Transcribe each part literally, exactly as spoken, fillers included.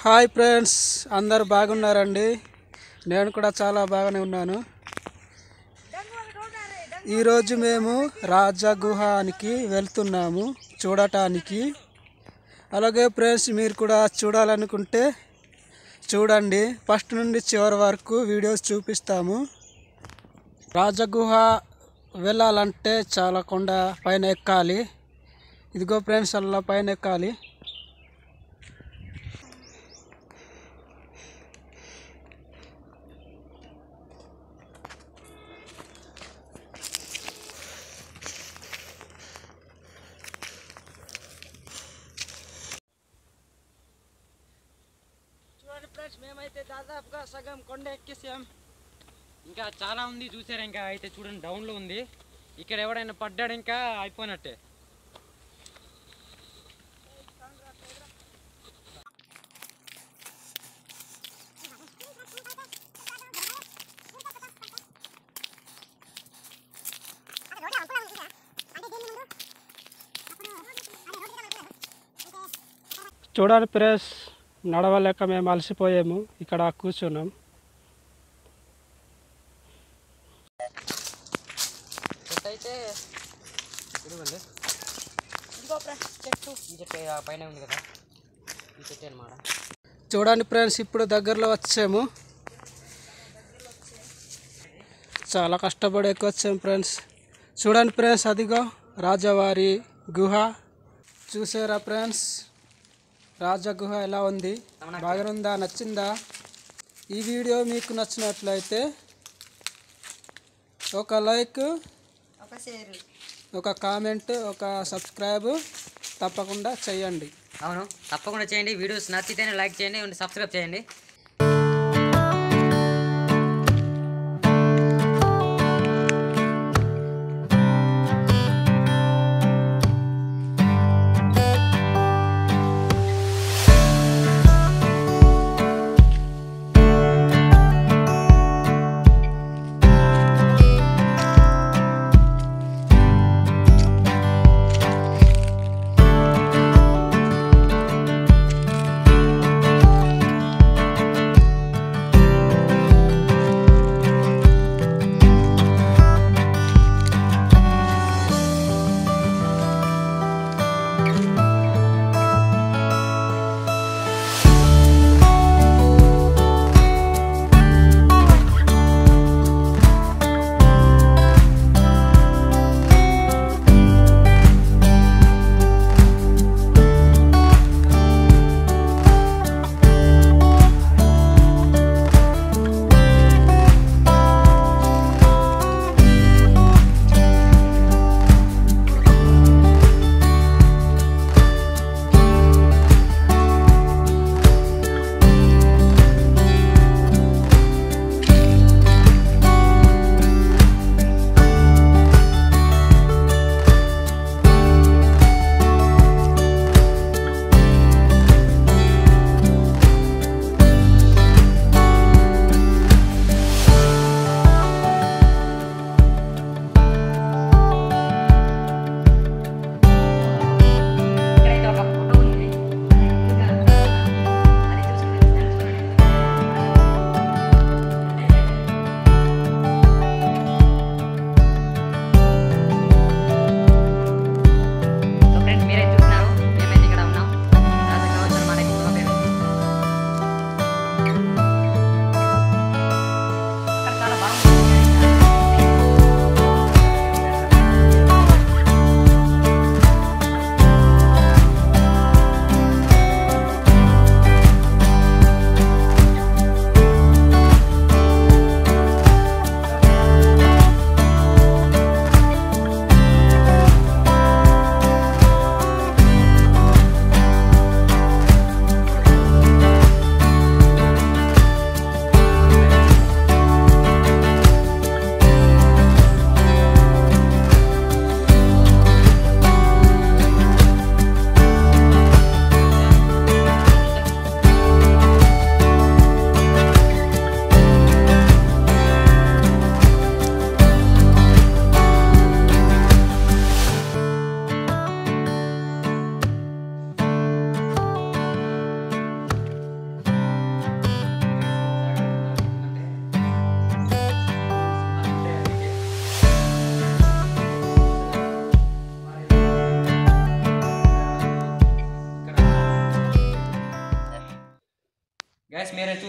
Hi friends, అందరు బాగున్నారండి. నేను కూడా చాలా బాగానే ఉన్నాను. ఈరోజు మేము రాజగుహానికి వెళ్తున్నాము చూడటానికి. అలాగే ఫ్రెండ్స్, మీరు కూడా చూడాలనుకుంటే చూడండి, ఫస్ట్ నుండి చివరి వరకు వీడియోస్ చూపిస్తాము. రాజగుహ వెళ్ళాలంటే చాలా కొండ పైన ఎక్కాలి. ఇదిగో ఫ్రెండ్స్, అలా పైన ఎక్కాలి. ఫ్రెండ్స్, మేమైతే దాదాపుగా సగం కొండ ఎక్కేసాం. ఇంకా చాలా ఉంది చూసారు. ఇంకా అయితే చూడండి, డౌన్లో ఉంది. ఇక్కడ ఎవడైనా పడ్డాడు ఇంకా అయిపోయినట్టే. చూడండి ఫ్రెండ్స్, నడవలేక మేము అలసిపోయాము, ఇక్కడ కూర్చున్నాం. అయితే ఇదిగోండి, ఇంకో ఫ్రెండ్స్ చెట్టు, ఈ చెట్టు పైన ఉంది కదా, ఈ చెట్టు అనమాట. చూడండి ఫ్రెండ్స్, ఇప్పుడు దగ్గరలో వచ్చాము. చాలా కష్టపడి ఎక్కువ వచ్చాము ఫ్రెండ్స్. చూడండి ఫ్రెండ్స్, అదిగో రాజవారి గుహ. చూసారా ఫ్రెండ్స్, రాజగుహ ఎలా ఉంది? బాగానుందా? నచ్చిందా? ఈ వీడియో మీకు నచ్చినట్లయితే ఒక లైక్, ఒక షేర్, ఒక కామెంట్, ఒక సబ్స్క్రైబ్ తప్పకుండా చేయండి. అవును, తప్పకుండా చేయండి. వీడియోస్ నచ్చితేనే లైక్ చేయండి, సబ్స్క్రైబ్ చేయండి.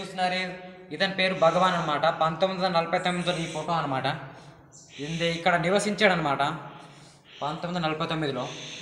చూస్తున్నారు ఇతని పేరు భగవాన్ అనమాట. పంతొమ్మిది వందల నలభై తొమ్మిదిలో ఈ ఫోటో అనమాట. ఇది ఇక్కడ నివసించాడు అనమాట పంతొమ్మిది వందల నలభై తొమ్మిదిలో.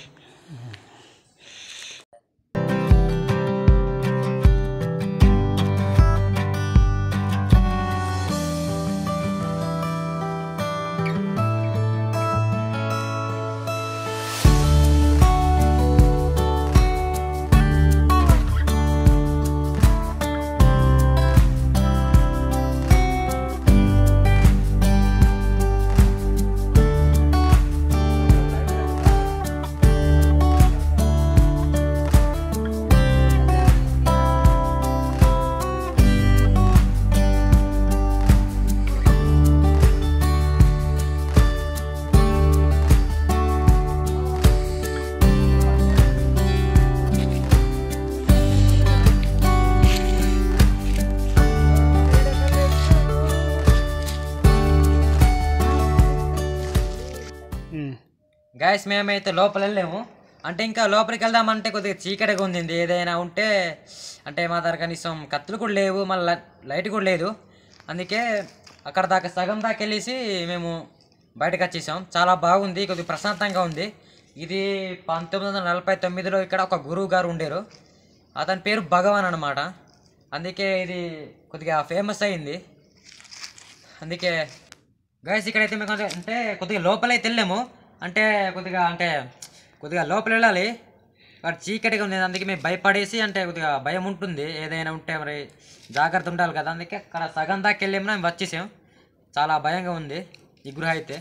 గైస్ మేమైతే లోపల వెళ్ళాము. అంటే ఇంకా లోపలికి వెళ్దామంటే కొద్దిగా చీకటిగా ఉంది. ఏదైనా ఉంటే అంటే మా దగ్గర కనీసం కత్తులు కూడా లేవు, మళ్ళీ లైట్ కూడా లేదు. అందుకే అక్కడ దాకా సగం దాకా వెళ్ళేసి మేము బయటకు వచ్చేసాం. చాలా బాగుంది, కొద్దిగా ప్రశాంతంగా ఉంది. ఇది పంతొమ్మిది వందల నలభై తొమ్మిదిలో ఇక్కడ ఒక గురువు గారు ఉండేరు. అతని పేరు భగవాన్ అనమాట. అందుకే ఇది కొద్దిగా ఫేమస్ అయింది. అందుకే గైస్ ఇక్కడైతే మేము అంటే కొద్దిగా లోపలైతే వెళ్ళాము. అంటే కొద్దిగా అంటే కొద్దిగా లోపల వెళ్ళాలి, అక్కడ చీకటిగా ఉంది. అందుకే మేము భయపడేసి అంటే కొద్దిగా భయం ఉంటుంది, ఏదైనా ఉంటే మరి జాగ్రత్త ఉండాలి కదా. అందుకే అక్కడ సగం దాకా వెళ్ళాము, మేము వచ్చేసాం. చాలా భయంగా ఉంది ఈ గృహ అయితే.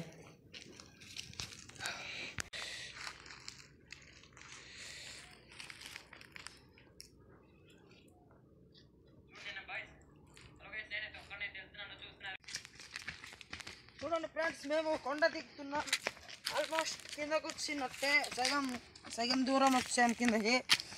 చూడండి ఫ్రెండ్స్, మేము కొండ దిగుతున్నాం. ఆల్మోస్ట్ కిందకు వచ్చినట్టే, సగం సగం దూరం వచ్చాం కిందకి.